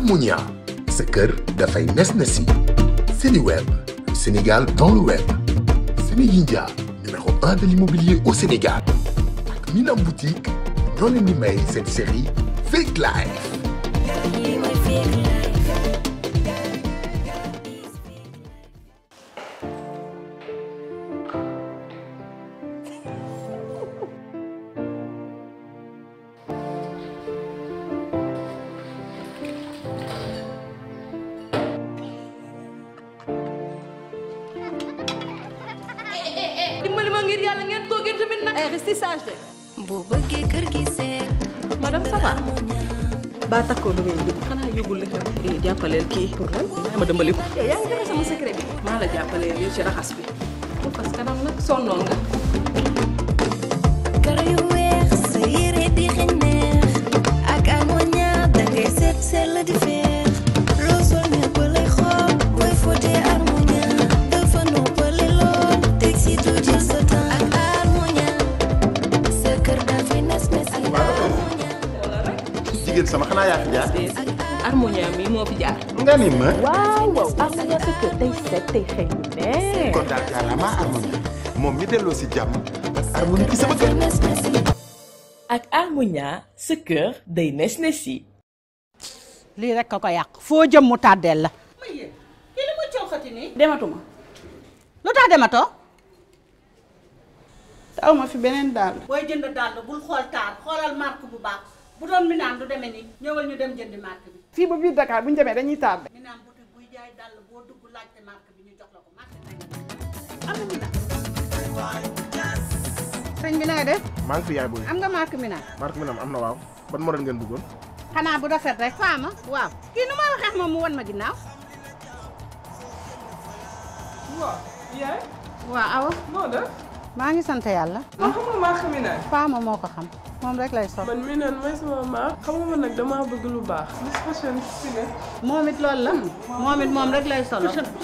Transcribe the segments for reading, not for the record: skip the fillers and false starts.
Harmonia sa kër dafay nes nesi. Sénéweb, le Sénégal dans le web. Sénégindia, numéro 1 de l'immobilier au Sénégal. Ak Minam Boutique ñoo leen di may cette série Fake Life. Restez sage de. Madame, ça va? Ba takko lu ngeen dugg xanaa yóbbul la xew jàppaleel kii pour lan ma dëmbali ko yaa ngi joxe sama secret bi maa la jàppaleel lii ci raxas bi parce que kanam nag sonnoon nga kër yu weex sa yére di xeeñ neex ak Harmonia dangay seet sell di feex loo sol ñëpp lay xool booy fóotee Harmonia dafa noppale lool teg si tuuti sa temps ak Harmonia sa kër dafay nes nesi jigéen sama xanaa yaa fi jaar. Harmonia mi moo fi jaar. nga ni ma. waaw Harmonia sa kër tey set tey xëy na ne. kon daal jaaraama Harmonia moom mi delloo si jàmm ak Harmonia ci sama kër. ak Harmonia sa kër day nes nesi. lii rek ka ko yàq foo jëm mu tàddeel la. ma yéen kii li ma coxati nii. dematuma lu tax dematoo. aw ma fi beneen daal. booy jënd dàll bul xool taar xoolal marque bu baax bu doon Minam du demee nii ñëwal ñu dem jëndi marque bi. fii ba biir Dakar bu ñu demee dañuy tardé. Minam boutique buy jaay dàll boo dugg laajte marque bi ñu jox la ko marque am na Minam. sëñ bi na nga def. maa ngi fi yaay booy. am nga marque Minam. marque mi am na waaw ban modèle ngeen bëggoon. xanaa bu rafet rek faama waaw. kii nu ma waxee moom mu wan ma ginnaaw. waaw yaay. waaw awa. moo def. maa ngi sant yàlla. man xam nga maa xam Minane. faama moo ko xam moom rek lay sol. man Minane mooy sama maa. xam nga man nag damaa bëgg lu baax. Miss Fashion style. moom it loolu la. moom it moom rek lay sol.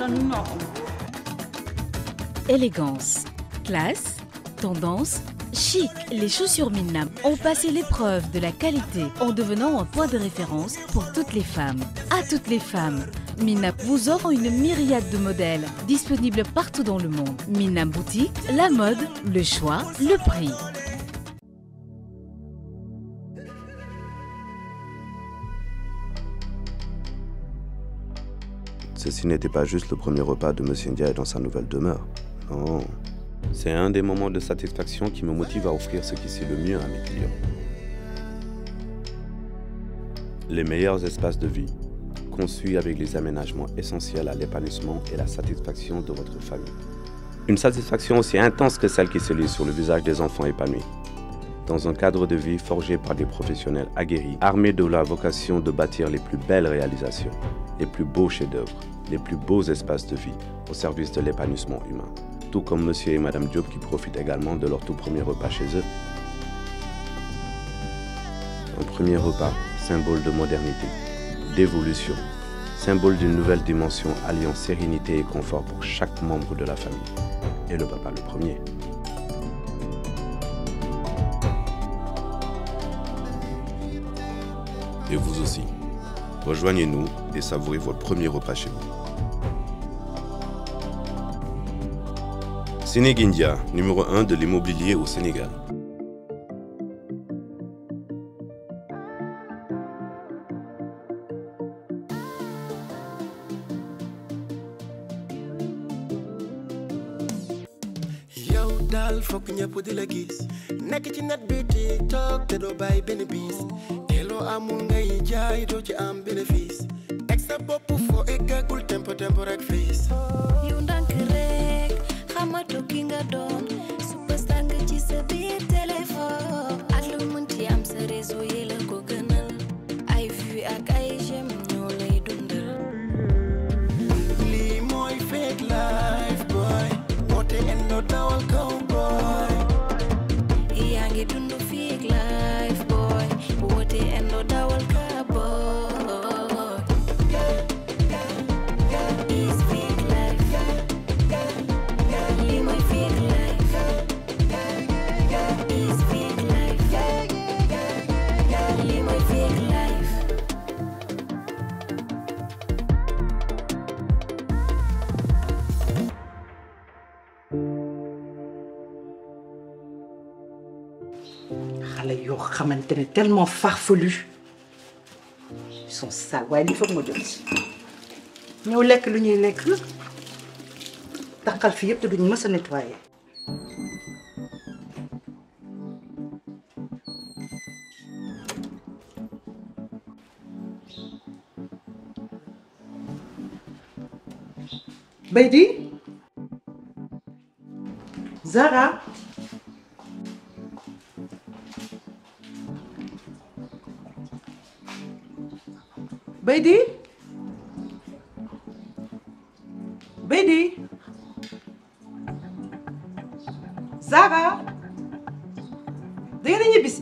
Élégance, classe, tendance, chic, les chaussures Minam ont passé l'épreuve de la qualité en devenant un point de référence pour toutes les femmes. À toutes les femmes, Minam vous offre une myriade de modèles disponibles partout dans le monde. Minam Boutique, la mode, le choix, le prix. Ceci n'était pas juste le premier repas de Monsieur Ndiaye dans sa nouvelle demeure. Non. C'est un des moments de satisfaction qui me motive à offrir ce qui c'est le mieux à mes clients. Les meilleurs espaces de vie, conçus avec les aménagements essentiels à l'épanouissement et la satisfaction de votre famille. Une satisfaction aussi intense que celle qui se lit sur le visage des enfants épanouis. Dans un cadre de vie forgé par des professionnels aguerris, armés de la vocation de bâtir les plus belles réalisations, les plus beaux chefs-d'œuvre, les plus beaux espaces de vie au service de l'épanouissement humain. Tout comme Monsieur et Madame Diop qui profitent également de leur tout premier repas chez eux. Un premier repas, symbole de modernité, d'évolution, symbole d'une nouvelle dimension alliant sérénité et confort pour chaque membre de la famille. Et le papa le premier. Et vous aussi. Rejoignez-nous et savourez votre premier repas chez vous. Sénégindia, numéro 1 de l'immobilier au Sénégal. yow daal fokk ñëpp di la gis nekk ci net bi TikTok te doo bàyyi benn bis te loo amul ngay jaay doo ci am bénéfice teg sa bopp foo eggagul tempo rek fiis yow ndànk rek xamatu ki nga doon superstar nga ci sa biir téléphone ak lu mënti am sa réseau yi la ko gënal ay vues ak ay j'aime ñoo lay dundal lii mooy fake life boy woote endo dawal kaw boy yaa ngi dund fake life boy woote endo dawal ka boy is fake life lii mooy fake life xale yoo xamante ne tellement farfelu ils sont sales waaye lii foog ma jot si ñëw lekk lu ñuy lekk taxal fi yëpp te duñ mës a nettoyer. Beydi Zara Beydi Beydi Zara da ngeen a ñibbisi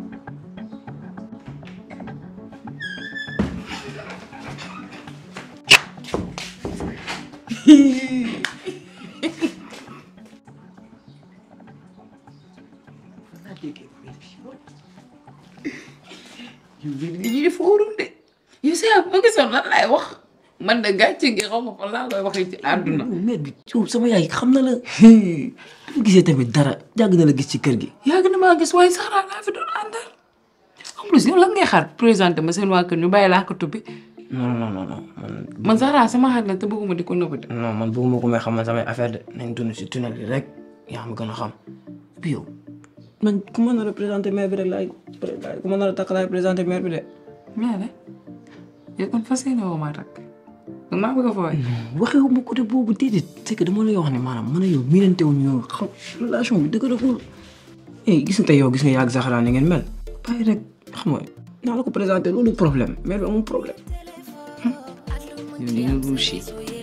ñi fóorul de yow sa ma gisoon lan laay wax man de gàcce gi xaw ma fan laa koy waxee ci àdduna. mère bi yow sama yaay xam na la bu gisee tamit dara jàgg na la gis ci kër gi. yàgg na maa gis waaye Zara laa fi doon àndal en plus yow lan ngay xaar présenté ma seen waa kër ñu bàyyi laa ko tubbi. non man Zara sama xarit la te bëgguma di ko nëbb de. non man bëgguma ko may xam man samay affaire de nañ dund si tunnel bi rek yaa ma gën a xam bi yow man ku ma nar a présenté mère bi rek laay ku ma nar a takk laay présenté mère bi de. mais de yow kon fas yéene woo maa takk maa bëgg a fa waay. waxewu ma côté boobu déedéet c'est que dama lay wax ne maanaam man a yow miinante wu ñu xam relation bi dëgg la ko. gis nga tey yow gis nga yaa ak Zahra ni ngeen mel bàyyi rek xam nga naa la ko présenté loolu problème mère bi amul problème. yow ni nga ruusi.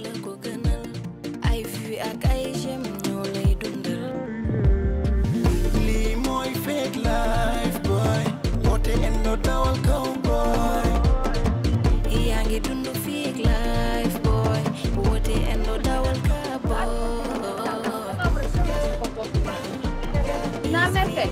lii mooy fake life boy woote endo dawal kaw boy yaa ngi dund fake life boy woote endo dawal kaw boy naa merke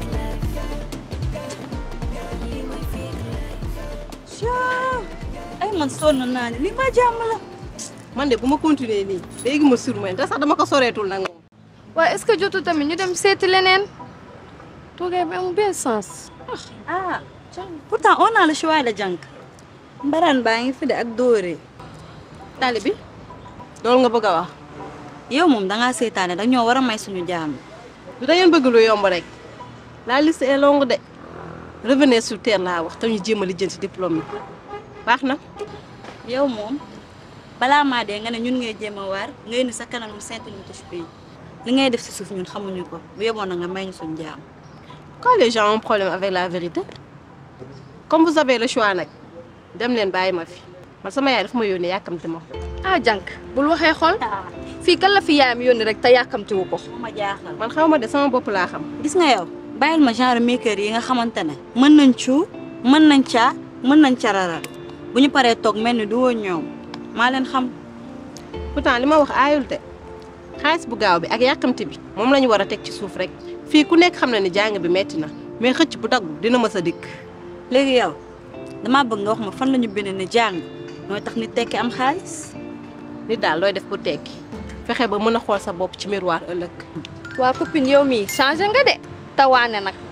ay man sonn naa ne li ma jàmm la. man de bu ma continuer nii léegi ma surmouille te sax dama ko soreetul nag moom. waaye est-ce que jotu tamit ñu dem seeti leneen toogee bi amul benn sens. ah pourtant on a le choix de jànk. mbaraan baa ngi fi de ak dóore. tali bi loolu nga bëgg a wax. yow moom dangaa seetaane da ñoo war a may suñu jàmm. du da ngeen bëgg lu yomb rek la liste est longue de revenez sur terre laa wax te ñu jéem a lijjanti diplôme yi baax na. yow moom balaa maa dee nga ne ñun ngay jéem a waar ngay ni sa kanam mu saint ñu touche pays li ngay def si suuf ñun xamuñu ko bu yeboon na nga may ñu suñu jàmm. Quand les gens ont un problème avec la vérité comme vous avez le choix nag dem leen bàyyi ma fi man sama yaay dafa ma yónnee yàkkamti ma. ah jànk bul waxee xol fii kan la fi yaayam yónni rek te yàkkamti wu ko. ma jaaxal man xaw ma de sama bopp laa xam. gis nga yow bàyyil ma genre maker yi nga xamante ne mën nañ cu mën nañ caa mën nañ cararal bu ñu paree toog mel ni du woon ñoom maa leen xam. pourtant li ma wax aayul de xaalis bu gaaw bi ak yàkkamti bi moom la ñu war a teg ci suuf rek fii ku nekk xam na ni jàng bi metti na mais xëcc bu daggu dina mës a dikk. léegi yow damaa bëgg nga wax ma fan la ñu bind ne jàng mooy tax nit tekki am xaalis. nit daal looy def pour tekki fexe ba mën a xool sa bopp ci miroir ëllëg. waa copine yow mii changé nga de tawaane nag.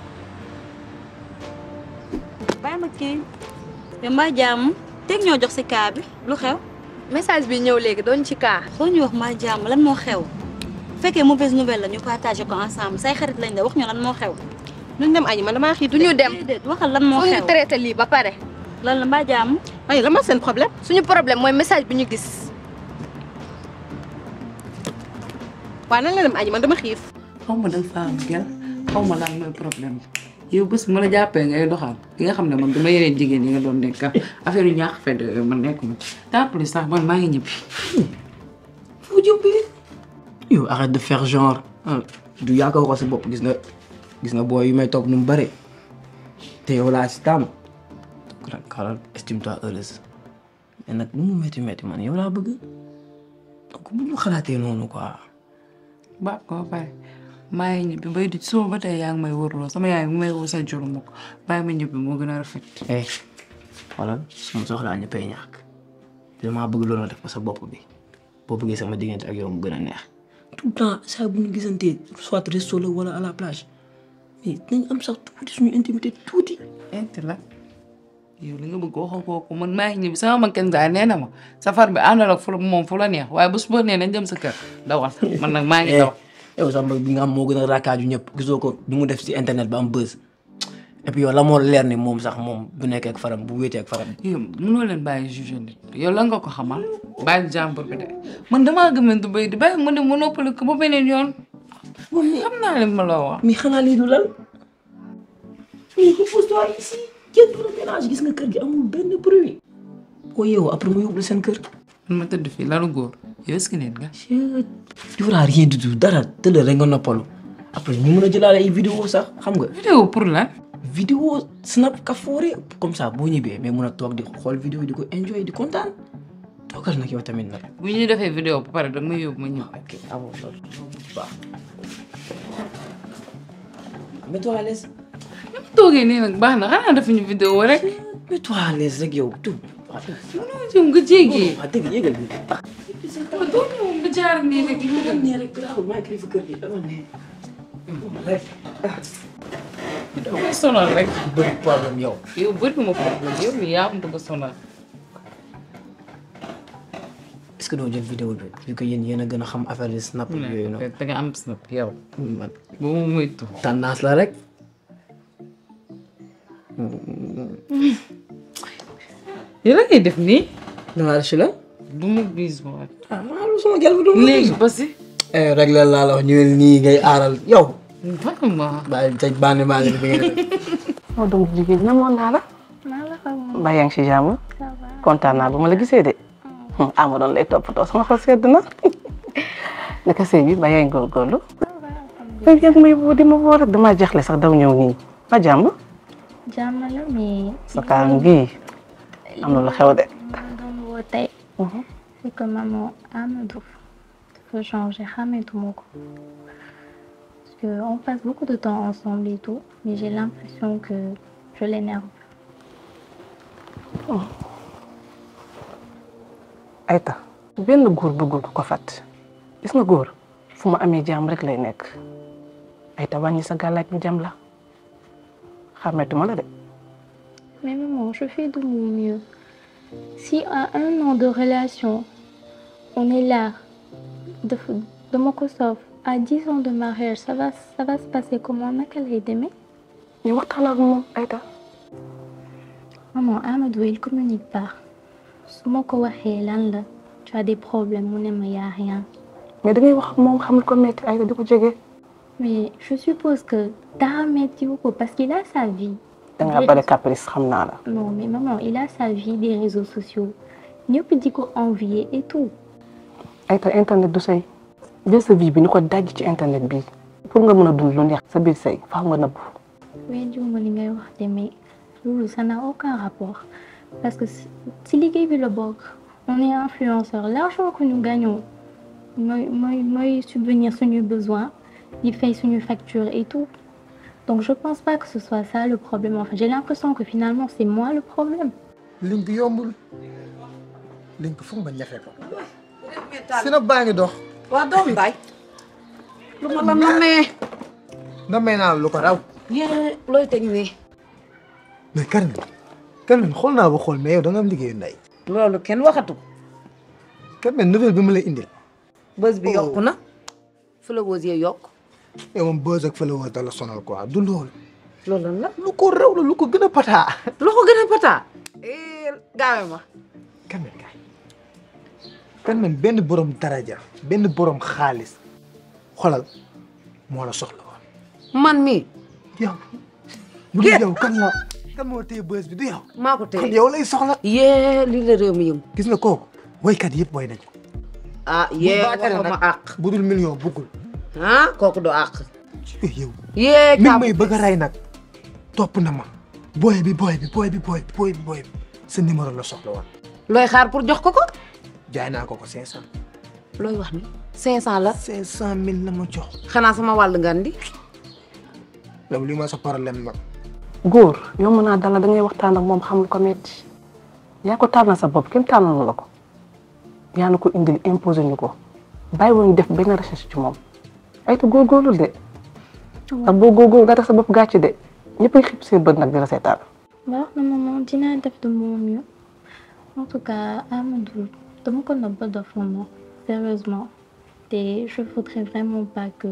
bàyyi ma kii yow mbaa jàmm teg ñoo jox si kaa bi lu xew. message bi ñëw léegi doon ci kaa. soo ñu wax mbaa jàmm lan moo xew bu fekkee mauvaise nouvelle la ñu partagé ko ensemble say xarit lañ de wax ñu lan moo xew. duñ dem añi man damaa xiit. duñu dem waxal lan moo xew ñu traité lii ba pare. lan la mbaa jàmm. ay la ma seen problème. suñu problème mooy message bi ñu gis. waaw nan la dem añi man dama xiif. xaw ma dafa am gel xaw ma lan mooy problème bi yow bés ma la jàppee ngay doxal di nga xam ne man dama yeneen jigéen yi nga doon nekk affaire yu ñaax fedd man nekkuma taa plus sax man maa ngi ñibbi. foo jógee. yow arrête de faire genre du yaakaar ko sa bopp gis nga booy yu may toog nu mu bare te yow laa si tàmm. xaaral estime-toi heureuse mais nag nu mu métti man yow laa bëgg donc bu ñu xalaatee noonu quoi. ba ko pare maa ngi ñibbi bay di suba ba tey yaa ngi may wërloo sama yaay ngi may woo sa jur ma ko bàyyi ma ñibbi moo gën a rafet. xoolal su ma soxlaa ñëppay ñàkk damaa bëgg loolu def ko sa bopp bi boo bëggee sama diggante ak yow mu gën a neex tout le temps saa bu ñu gisantee soit resto la wala à la plage mais nañ am sax tuuti suñu intimité tuuti. inti la yow li nga bëgg waxoo kooku man maa ngi ñibbi sama mag kenn daal nee na ma safar bi àndal ak moom fu la neex waaye bu suba nee nañ dem sa kër dawal man nag maa ngi daw. yow sax bi nga am moo gën a rakkaaju ñëpp gisoo ko du mu def si internet ba am buzz et puis yow la moo leer ni moom sax moom bu nekkee ak faram bu wéetee ak faram. yow mënoo leen bàyyi juge nit yow la nga ko xamal bàyyi jàmbur bi de man damaa gëmën du bay di bàyyi mu ne mu noppali ko ba beneen yoon xam naa leen ma loo wax. mais xanaa lii du lal mais repose-toi ici kenn du la ménage gis nga kër gi amul benn bruit boo yeewoo après mu yóbbu seen kër. man ma tëdd fii lalu góor yow est-ce que nit nga. tu verras rien du tout dara tëdd rek nga noppalu après ñu mën a jëlaale ay vidéo sax xam nga. vidéo pour lan. vidéo snap kafoore comme ça boo ñibbee mais mun a toog di xool vidéo di ko enjoy di kontaan toogal nag yow tamit nag. bu ñu defee vidéo ba pare da nga may yóbbu ma ñëw. ok amoo loolu baax. mets-toi à l'aise. ni ma toogee nii nag baax na xanaa defuñu vidéo rek. mets-toi à l'aise rek yow tout. mënoo jëm nga jéggee. waaw dëgg yëgal bi. doo ñëw nga jaar nii rek. nii rek garaawul maa ngi kilifa kër gi dama ne. dama sonal rek. bëri problème yow. yow bëri ma problème yow mi yaa am ko sonal. est-ce que doo jël vidéo bi vu que yéen a gën a xam affaire yi snap yooyu noonu. da nga am snap yow. man ba mu moytu. tendance la rek. yow la ngay def nii. da ngaa reçu la. du ma gis ma. ah maa lu sama gel bi du ma léegi ba si. rek la laa la wax ñëwel nii ngay aaral yow. vraiment. bàyyi tëj bànn maa ngi bi ngay def. moo doom jigéen namoon naa la. mbaa yaa ngi si jàmm. kontaan naa ba ma la gisee de. ma doon lay toppatoo sama xol sedd na. naka sëy bi mbaa yaa ngi góorgóorlu. léegi yaa ngi may woo di ma woo rek damaa jaxle sax daw ñëw nii. ba jàmm. jàmm la mais. sa kaam bii am na lu xew de. doon woo tey. c'est que maman Amadou dafa changer xàmmeetuma ko. parce que on passe beaucoup de temps ensemble et tout mais j'ai l'impression que je l'énerve. Aïta benn góor bëggul ko fat gis nga góor fu ma amee jàmm rek lay nekk Aïta wàññi sa gàllaaj bu jàmm la xàmmeetuma la de. mais maman je fais de mon mieux si à 1 an de relation on est là de ma ko soof à 10 ans de mariage ça va se passer comment naka lay demee. ñu waxtaan ak moom Aïta. maman Amadou il communique pas. su ma ko waxee lan la tu as des problèmes mu ne ma y a rien. mais da ngay wax moom xamul ko metti ay di ko jege. mais je suppose que dara mettiwu ko parce qu'il a sa vie. da nga bari caprice xam naa la. non mais maman il a sa vie des réseaux sociaux ñëpp di ko envier et tout. Aïta internet du sëy jël sa vie bi ni ko daj ci internet bi pour nga mën a dund lu neex sa biir sëy faaw nga nëbbu. oui juma li ngay wax de mais loolu ça n'a aucun rapport. Parce que si liggéey bi la bokk on est influenceur l'argent que nous gagnons mooy subvenir suñuy besoins di fay suñu facture et tout donc je pense pas que ce soit ça le problème enfin j'ai l'impression que finalement c'est moi le problème. liñ bi yombul liñ ko foog nga ñafe ko. si na baa ngi dox. waa doom baay. lu ma la namee. namee naa lu ko raw. yéen looy teg nii. mais Carmen xool naa ba xool mais yow da nga am liggéeyu ndey. loolu kenn waxatu. Carmen nouvelle bi ma lay indil. bës bi yokku na. followers yi yokk. yow moom bës ak followers da la sonal quoi du loolu. loolu la. lu ko raw la lu ko gën a pataa. lu ko gën a pataa. gaawe ma. Carmen benn borom daraja benn borom xaalis xolal moo la soxla woon. man mii. yow. bu dee yow kan la. kan moo téye bës bi du yow. maa ko téye kon yow lay soxla. yee lii la réew mi yëngu. gis nga kooku woykat yëpp woy nañ ko. ah yee waxuma àq. bu dul million buggul. ah kooku du àq. yow. yee mi may bëgg a rey nag topp na ma. booy bi sa numéro la soxla woon. looy xaar pour jox ko ko. jaay naa ko 500. looy wax ni 500 la. 500000 la ma jox. xanaa sama wàll nga andi. yow li ma sa problème nag. góor yow mën naa dala da ngay waxtaan ak moom xam lu ko metti yaa ko tànnal sa bopp kenn tànnal la ko yaa na ko indil imposé ñu ko bàyyi woon def benn recherche ci moom Aïta góorgóorlu de. ndax boo góorgóorlu nga tax sa bopp gàcce de ñëpp a xib seen bët nag di la seetaan. baax na maman dinaa def de mon mieux en tout cas Amadou dama ko nëbb dof maman sérieusement te je voudrais vraiment pas que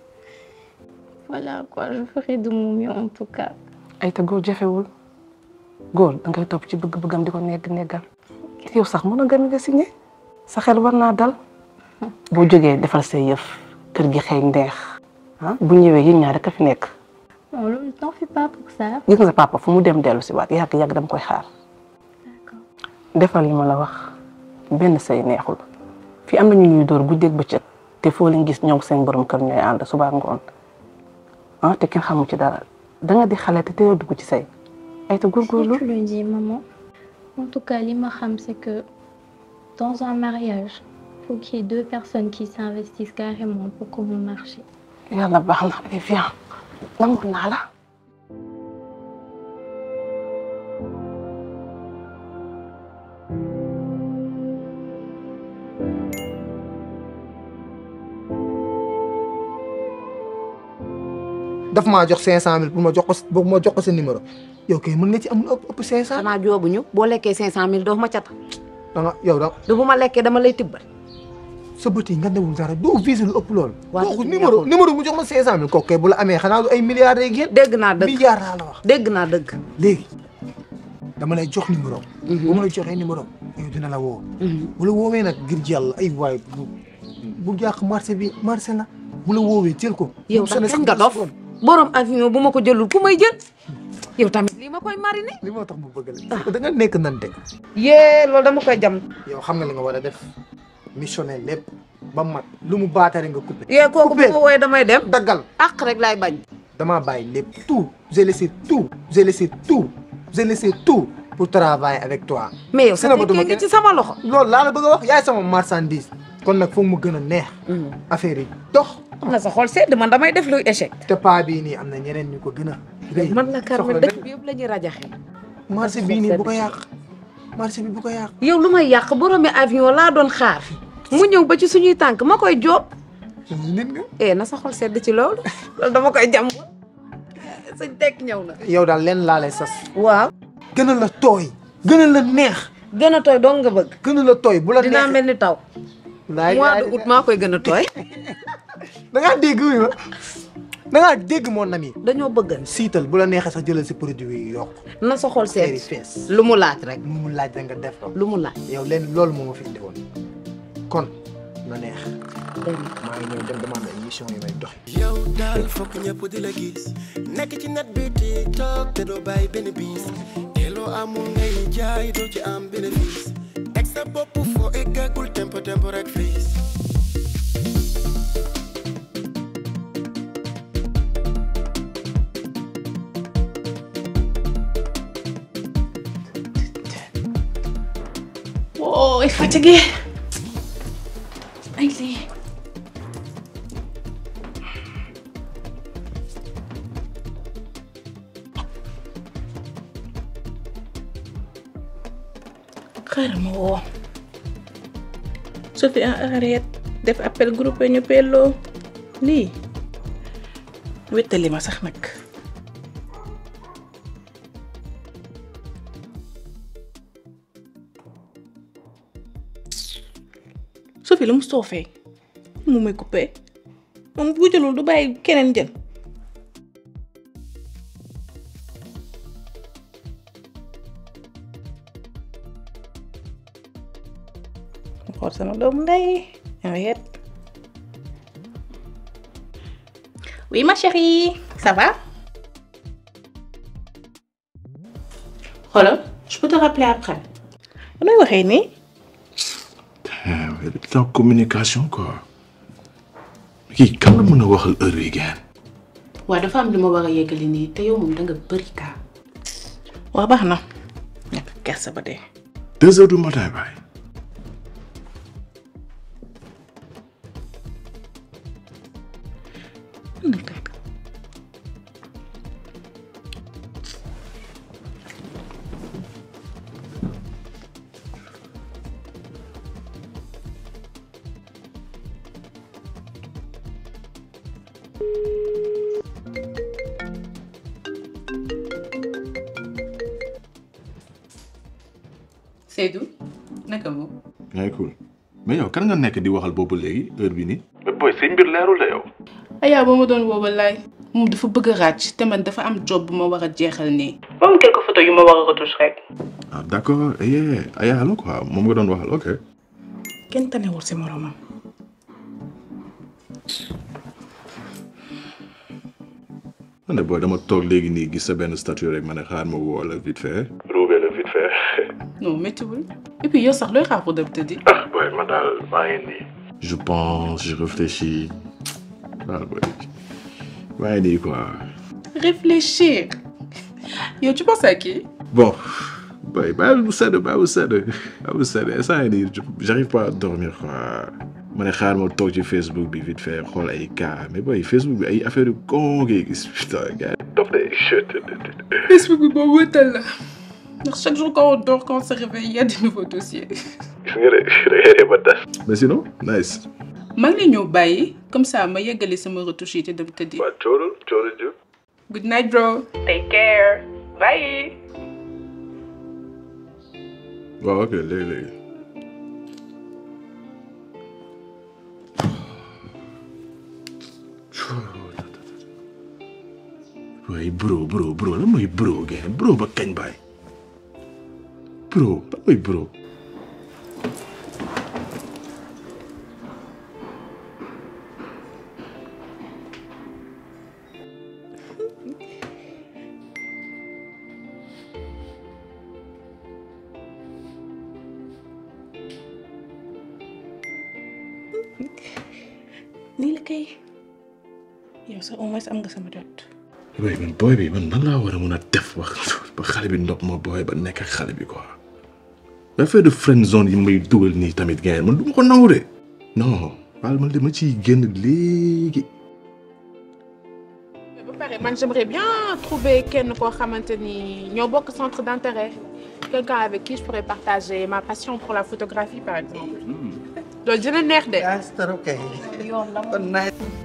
voilà quoi je ferai de mon mieux en tout cas. ay te góor jafewul góor da ngay topp ci bëgg-bëggam di ko neggal yow sax mën a gën nga signé sa xel war naa dal boo jógee defal say yëf kër gi xëy neex ah bu ñëwee yéen ñaar rek a fi nekk. non loolu t'en fais pas pour ça. gis nga sa papa fu mu dem dellu si waat yàgg dama koy xaar. defal li ma la wax benn say neexul fi am na ñu ñuy dóor guddeeg bëccëg te foo leen gis ñoom seen borom kër ñooy ànd suba ngoon ah te kenn xamu ci dara da nga di xale te teel a dugg ci say ay te góorgóorlu. tu le dis maman en tout cas li ma xam c'est que dans un mariage faut qu'il y ait deux personnes qui s'investissent carrément pour que mu marche. yàlla baax na allez viens nangu naa la. daf maa jox 500000 pour ma jox ko sa numéro yow kay mën nga ci am lu ëpp 500. xanaa joobuñu boo lekkee 500000 doo ma cat. da nga yow da du bu ma lekkee dama lay tibbal. sa bët yi nga newul dara doo visé lu ëpp loolu. waaw numéro mu jox ma 500000 kooku kay bu la amee xanaa du ay milliards day génn. dégg naa dëgg milliards laa la wax. dégg naa dëgg. léegi dama lay jox numéro. bu ma lay joxee numéro yow dina la woo. bu la woowee nag ngir jàll ay waay bu jàq marché bi marché la bu la woowee jël ko. yow sax kañ nga dof borom avion bu ma ko jëlul ku may jël yow tamit lii ma koy mariner. li moo tax mu bëgg la da nga nekk nante. yee loolu dama koy jam. yow xam nga li nga war a def missionné lépp ba mat lu mu baatare nga coupé. yee kooku bu ma wooyee damay dem. daggal àq rek laay bañ. damaa bàyyi lépp tout j'ai laissé tout j'ai laissé tout pour travailler avec toi. mais yow sa tekkee ngi ci sama loxo. loolu laa la bëgg a wax yaay sama marchandise. kon nag foog mu gën a neex. affaire yi dox. am na sa xol sedd man damay def luy échec. te paa bii nii am na ñeneen ñu ko gën a. man la Carmen dëkk bi yëpp la ñuy rajaxe. marché bii nii bu ko yàq marché bi bu ko yàq. yow lu may yàq boromi avion laa doon xaar mu ñëw ba ci suñuy tànk ma koy jóob. nit nga. na sa xol sedd ci loolu loolu dama koy jàmm suñ tekk ñëw na. yow daal leen laa lay sas. waaw. gën a la tooy. gën a la neex. gën a tooy dong nga bëgg. gën a la tooy bu la neex dinaa mel ni taw. mois de août maa koy gën a tooy. da ngaa dégg wi da ngaa dégg mon ami. dañoo bëgg. siital bu la neexee sax jëlal si produit yi yokk. na sa xol seet lu mu laaj rek. lu mu laaj da nga def ko. lu mu laaj. yow leen loolu moo ma fi indi woon kon na neex. maa ngi ñëw dem dama am ay émission yi may dox. yow daal fokk ñëpp di la gis nekk ci net bi TikTok te doo bàyyi benn bis te loo amul ngay jaay doo ci am bénéfice teg sa bopp foo eggagul tempo rek fiis. Oh, fatigué. Allez. xaaral ma woo Sophie arrête def appel groupe ñu pelloo lii wéttali ma sax nag. Sophie lu mu soofee mu may coupé moom bu jëlul du bàyyi keneen jël. xool sama doomu ndey arrête. Oui ma chérie, ça va? Xoolal, je peux te rappeler après. nooy waxee nii. C'est en communication quoi. kii kan la mën a waxal heure yi gën. waaw dafa am lu ma war a yeggali nii te yow moom danga bëri kaa. waaw baax na. ñàkk kersa ba dee. 2 heures du matin baay. Seydou naka mu. ngay cool mais yow kan nga nekk di waxal boobu léegi heure bi nii. mais boy say mbir leerul la yow. Aya ba ma doon woo wallaay moom dafa bëgg a ràcc te man dafa am job bu ma war a jeexal nii. moom quelques photos yu ma war a retouche rek. ah d'accord Aya la quoi moom nga doon waxal ok. kenn tanewul si moromam. man de booy dama toog léegi nii gis sa benn statut rek ma ne xaar ma woo la vite fait. roubé la vite fait. non méttiwul et puis yow sax looy xaar pour dem tëddi. ah booy man daal maa ngi nii. je pense je réfléchis waaw booy maa ngi nii quoi. réfléchir yow tu penses à qui. bon booy bàyyi bu sedd instant yii nii j'arrive pas à dormir quoi. ma ne xaar ma toog ci Facebook bi vite fait xool ay cas mais booy Facebook bi ay affaire yu con ngay gis putain gars yi dof day Facebook bi boo wëtal la ndax chaque jour quand on dort quand on se réveille il y a des nouveaux dossiers. gis nga de ba tas. mais sinon nice. maa ngi lay ñëw bàyyi comme ça ma yeggali sama retouche yi te dem tëddi. waaw coolul jub. good night bro. take care. bye. waaw ok léegi. waaye bro lan mooy bro ngeen bro ba kañ baay bro lan mooy bro. lii la kay yow sax au moins am nga sama jot. waaye man booy bi man nan laa war a mën a def ba xale bi ndox ma booy ba nekk ak xale bi quoi. affaire de friend zone yi may dugal nii tamit gars man du ma ko nangu de. non baal ma dama ciy génn léegi. ba pare man j'aimerais bien trouver kenn koo xamante ni ñoo bokk centre d'intérêt. quelqu'un avec qui je pourrais partager ma passion pour la photographie par exemple. loolu dina neex de. yoon la moom.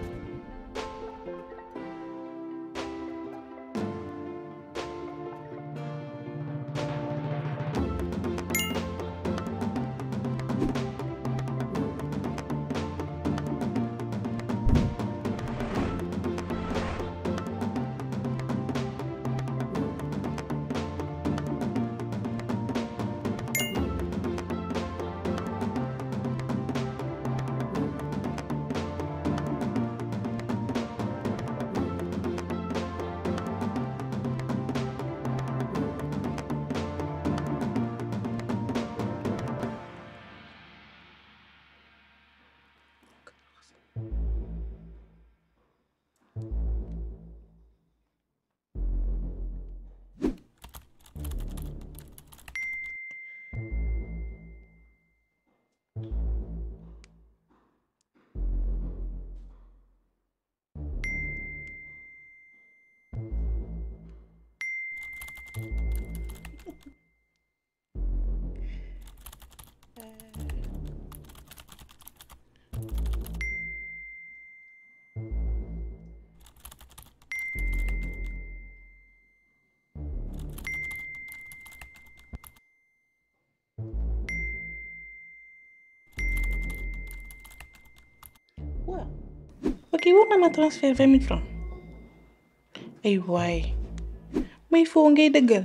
ok war na ma transfert 20 000 francs ay waay may foo ngay dëggal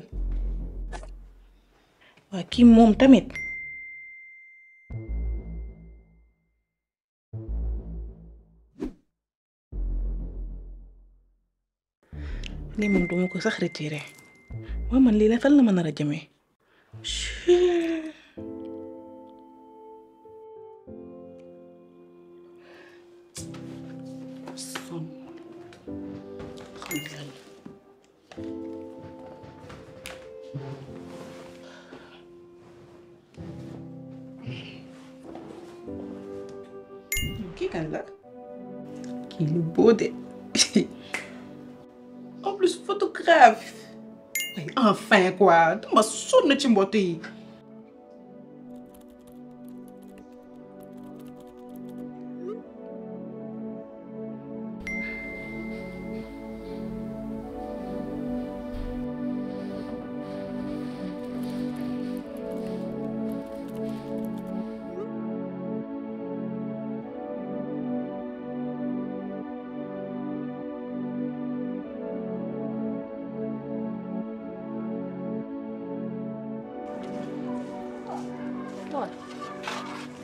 waa kii moom tamit lii moom duma ko sax retiré waa man lii la fan la ma nar a jëmee kii kan la kii lu beau de en plus photographe ay enfin quoi dama sonn ci mbott yi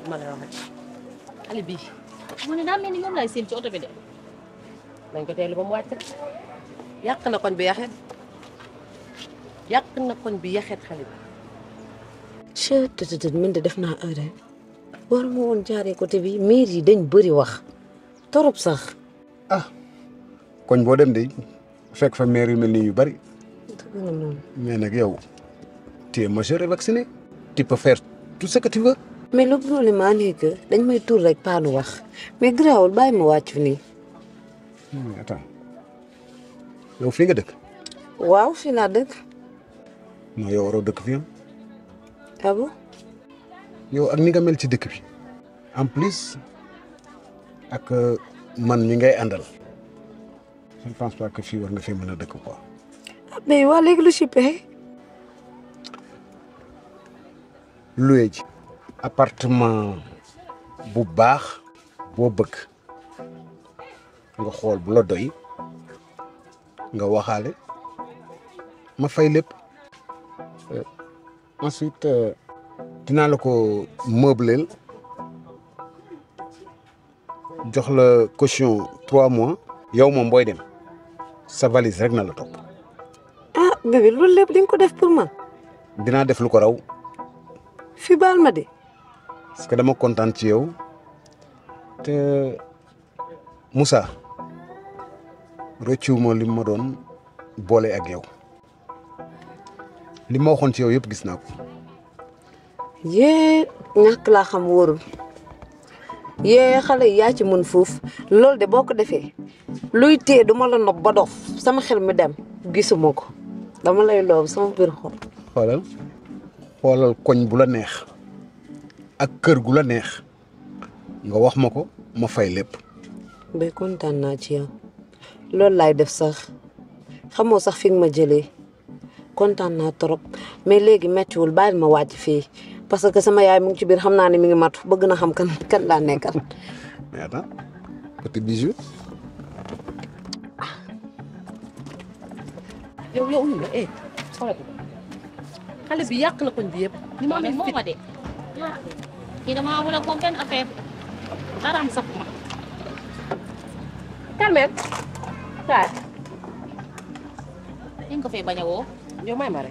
ma lay waxee xale bii mu ne daa mel ni moom laay seen ci oto bi de. nañ ko teelu ba mu wàcc rek yàq na koñ bi yaxet yàq na koñ bi yaxet xale bi. tëtëtët man de def naa erreur war ma woon jaaree côté bi maire yi dañ bëri wax torop sax. koñ boo dem de fekk fa maire yu mel ni yu bari mais nag yow tu es majeur et vacciné tu peux faire tout ce que tu veux. mais le problème est que dañ may tur rek paanu wax mais garaawul bàyyi ma wàcc fi nii. mais attends yow fii nga dëkk. waaw fii laa dëkk. non yow waroo dëkk fii ah bon. yow ak ni nga mel ci dëkk bi en plus ak man mi ngay àndal je ne pense pas que fii war nga fee mën a dëkk quoi. mais waa léegi lu ci pexe. loué ji appartement bu baax boo bëgg nga xool bu la doy nga waxaale ma fay lépp ensuite dinaa la ko meubleel jox la caution 3 mois yow moom booy dem sa valise rek na la topp. ah bébé loolu lépp di nga ko def pour man. dinaa def lu ko raw. fi baal ma de. parce que dama kontaan ci yow te Moussa rëccuwuma li ma doon boole ak yow li ma waxoon ci yow yëpp gis naa ko. yee ñàkk laa xam wóorul yee xale yi yaa ci mën foofu loolu de boo ko defee luy tee du ma la nopp ba dof sama xel mi dem gisuma ko dama lay loob sama biir xol. xoolal koñ bu la neex ak kër gu la neex nga wax ma ko ma fay lépp. ba kontaan naa ci yow loolu laay def sax xamoo sax fi nga ma jëlee kontaan naa trop mais léegi méttiwul bàyyil ma wàcc fii parce que sama yaay mu ngi ci biir xam naa ne mi ngi matu bëgg na xam kan laa nekkal. mais attends petit bijou. yow uyu la xoolal ko xale bi yàq na koñ bi yëpp. ni ma amee moom ma de. kii damaa amul ak moom benn affaire dara am sax ma. Carmen. kaay. ni nga ko fay bañ a woo. yow may ma rek.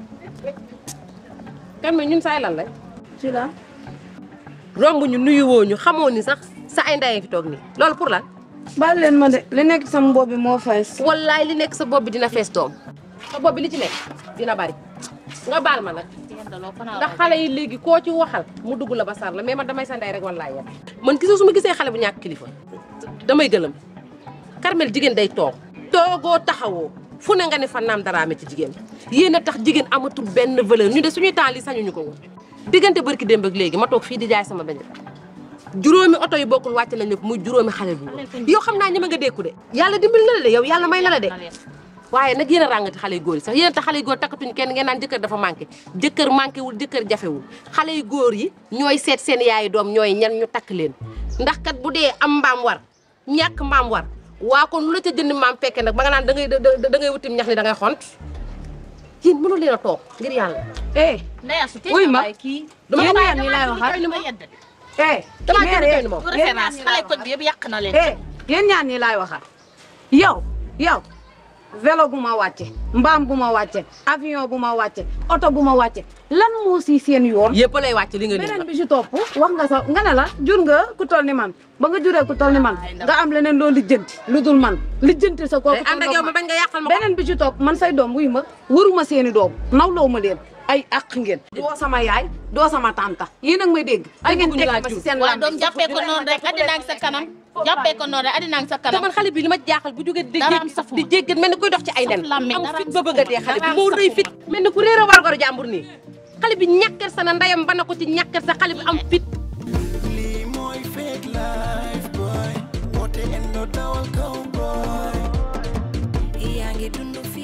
Carmen ñun saay lan la. ci la. romb ñu nuyu woo ñu xamoo ni sax sa ay ndey fi toog nii loolu pour lan. baal leen ma de li nekk sama bopp bi moo fees. wallaay li nekk sa bopp bi dina fees doom. sa bopp bi li ci nekk dina bari. nga baal ma nag. ndax xale yi léegi koo ci waxal mu dugg la ba sar la mais man damay sa ndey rek wallaay yéen. man gisoo su ma gisee xale bu ñàkk kilifa damay gëlëm. Carmel jigéen day toog. toogoo taxawoo fu ne nga ne fa naam daraame ci jigéen yéen a tax jigéen amatul benn valeur ñu de suñuy temps li sañuñu ko woon. diggante barki démb ak léegi ma toog fii di jaay sama benn juróomi oto yu bokkul wàcc nañ ne muy juróomi xale bu yow xam naa ñeme nga dékku de yàlla dimbali na la de yow yàlla may na la de waaye nag yéen a ràngati xale yu góor yi sax yéen a tax xale yu góor takkatuñ kenn ngeen naan jëkkër dafa manqué jëkkër manqué wul jëkkër jafewul xale yu góor yi ñooy seet seen yaayu doom ñooy ñan ñu takk leen ndax kat bu dee am mbaam war ñàkk mbaam war waa kon lu la ca jënd mbaam fekke nag ba nga naan da ngay wutim ñax ni da ngay xont yéen mënu leen a toog ngir yàlla wuy ma yéen ñaar ñi laay waxal damaa jënd ni moom référence xale koñ bi yëpp yàq na leen. yéen ñaar ñi laay waxal yow vélo bu ma wàcce mbaam bu ma wàcce avion bu ma wàcce oto bu ma wàcce lan moo si seen yoon. yëpp lay wàcc li nga beneen bi ci topp wax nga sa nga ne la jur nga ku toll ni man ba nga juree ku toll ni man nga am leneen loo lijjanti lu dul man lijjanti sa kooku. ànd ak yow ma bañ nga yàqal ma beneen bi ci topp man say doom wuy ma waruma seeni doom nawloo ma leen ay àq ngeen. doo sama yaay doo sama tanta yéen a ngi may dégg. ay ngeen teg ma si seen waaw doom jàppee ko noonu rek addina ak sa kanam jàppee ko noonu rek addina ak sa kanam. te man xale bi li ma jaaxal bu jógee di jéggat mel ni kuy dox ci ay nen am fit ba bëgg a dee xale bi moo rëy fit mel ni ku réer a war gor jàmbur nii xale bi ñàkker sa na ndayam ba na ko ci ñàkker sa xale bi am fit. lii mooy fake life boy woote endo dawal kaw boy yaa ngi dund